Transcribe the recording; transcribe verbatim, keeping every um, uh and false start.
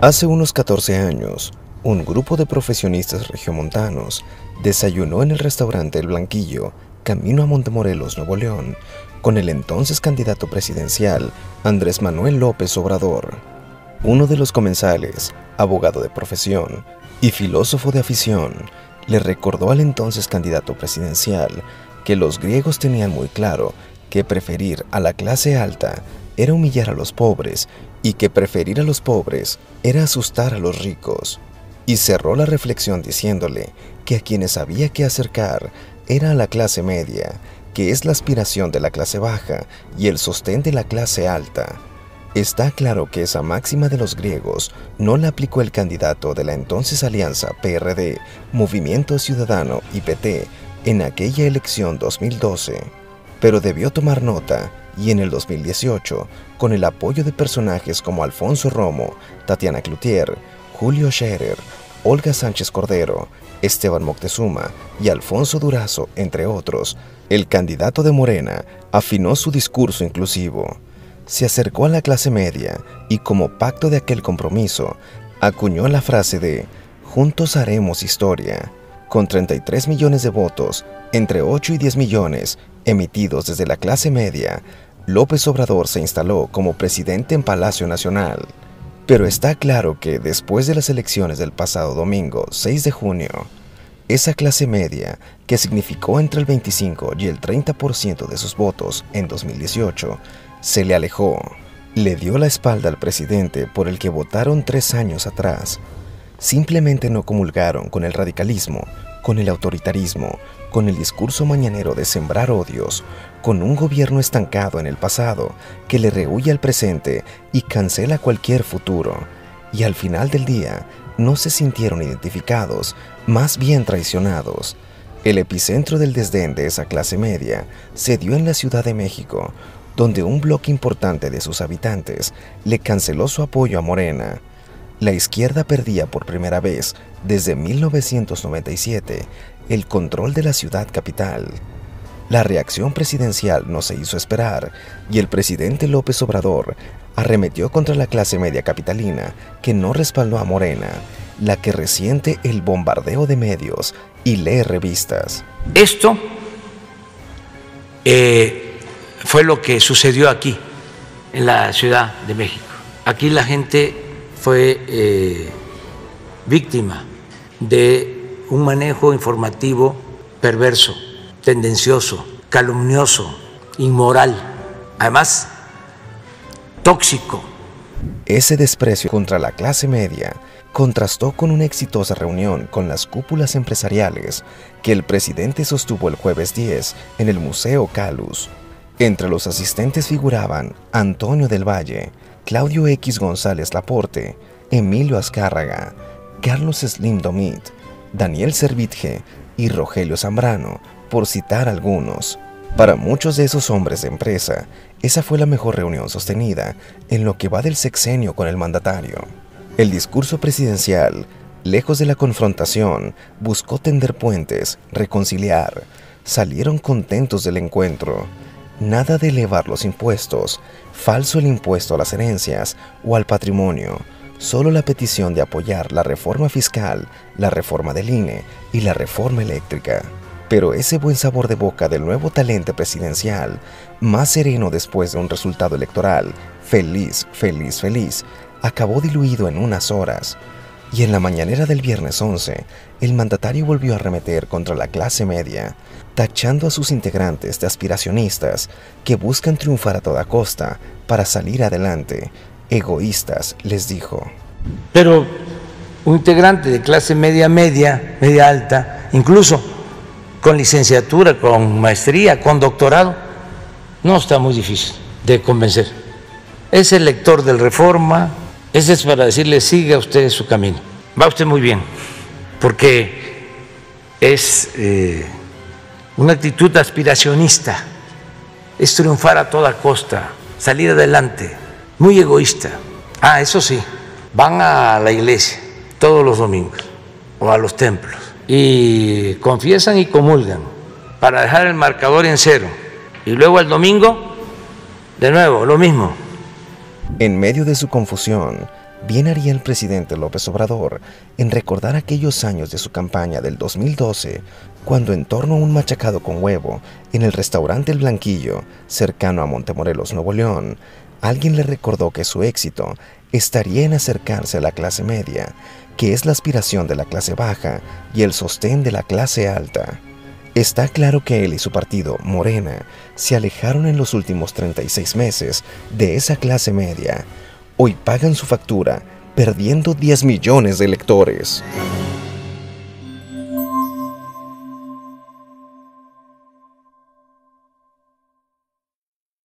Hace unos catorce años, un grupo de profesionistas regiomontanos desayunó en el restaurante El Blanquillo, camino a Montemorelos, Nuevo León, con el entonces candidato presidencial Andrés Manuel López Obrador. Uno de los comensales, abogado de profesión y filósofo de afición, le recordó al entonces candidato presidencial que los griegos tenían muy claro que preferir a la clase alta era humillar a los pobres y que preferir a los pobres era asustar a los ricos. Y cerró la reflexión diciéndole que a quienes había que acercar era a la clase media, que es la aspiración de la clase baja y el sostén de la clase alta. Está claro que esa máxima de los griegos no la aplicó el candidato de la entonces alianza P R D, Movimiento Ciudadano y P T en aquella elección dos mil doce, pero debió tomar nota y en el dos mil dieciocho, con el apoyo de personajes como Alfonso Romo, Tatiana Cloutier, Julio Scherer, Olga Sánchez Cordero, Esteban Moctezuma y Alfonso Durazo, entre otros, el candidato de Morena afinó su discurso inclusivo. Se acercó a la clase media y, como pacto de aquel compromiso, acuñó la frase de «Juntos haremos historia». Con treinta y tres millones de votos, entre ocho y diez millones, emitidos desde la clase media, López Obrador se instaló como presidente en Palacio Nacional. Pero está claro que después de las elecciones del pasado domingo, seis de junio, esa clase media, que significó entre el veinticinco y el treinta por ciento de sus votos en dos mil dieciocho, se le alejó, le dio la espalda al presidente por el que votaron tres años atrás. Simplemente no comulgaron con el radicalismo, con el autoritarismo, con el discurso mañanero de sembrar odios, con un gobierno estancado en el pasado que le rehúye al presente y cancela cualquier futuro. Y al final del día, no se sintieron identificados, más bien traicionados. El epicentro del desdén de esa clase media se dio en la Ciudad de México, donde un bloque importante de sus habitantes le canceló su apoyo a Morena. La izquierda perdía por primera vez desde mil novecientos noventa y siete el control de la ciudad capital. La reacción presidencial no se hizo esperar y el presidente López Obrador arremetió contra la clase media capitalina que no respaldó a Morena, la que resiente el bombardeo de medios y lee revistas. Esto eh, fue lo que sucedió aquí, en la Ciudad de México. Aquí la gente fue eh, víctima de un manejo informativo perverso, tendencioso, calumnioso, inmoral, además tóxico. Ese desprecio contra la clase media contrastó con una exitosa reunión con las cúpulas empresariales que el presidente sostuvo el jueves diez en el Museo Calus. Entre los asistentes figuraban Antonio del Valle, Claudio X González Laporte, Emilio Azcárraga, Carlos Slim Domit, Daniel Servitje y Rogelio Zambrano, por citar algunos. Para muchos de esos hombres de empresa, esa fue la mejor reunión sostenida en lo que va del sexenio con el mandatario. El discurso presidencial, lejos de la confrontación, buscó tender puentes, reconciliar. Salieron contentos del encuentro. Nada de elevar los impuestos, falso el impuesto a las herencias o al patrimonio, solo la petición de apoyar la reforma fiscal, la reforma del I N E y la reforma eléctrica. Pero ese buen sabor de boca del nuevo talento presidencial, más sereno después de un resultado electoral, feliz, feliz, feliz, acabó diluido en unas horas. Y en la mañanera del viernes once, el mandatario volvió a arremeter contra la clase media, tachando a sus integrantes de aspiracionistas que buscan triunfar a toda costa para salir adelante. Egoístas, les dijo. Pero un integrante de clase media, media, media alta, incluso con licenciatura, con maestría, con doctorado, no está muy difícil de convencer. Es el lector del Reforma, ese es para decirle siga usted su camino. Va usted muy bien, porque es eh, una actitud aspiracionista, es triunfar a toda costa, salir adelante, muy egoísta. Ah, eso sí, van a la iglesia todos los domingos o a los templos y confiesan y comulgan para dejar el marcador en cero y luego el domingo de nuevo lo mismo. En medio de su confusión, Bien haría el presidente López Obrador en recordar aquellos años de su campaña del dos mil doce, cuando en torno a un machacado con huevo en el restaurante El Blanquillo, cercano a Montemorelos, Nuevo León, alguien le recordó que su éxito estaría en acercarse a la clase media, que es la aspiración de la clase baja y el sostén de la clase alta. Está claro que él y su partido, Morena, se alejaron en los últimos treinta y seis meses de esa clase media. Hoy pagan su factura, perdiendo diez millones de electores.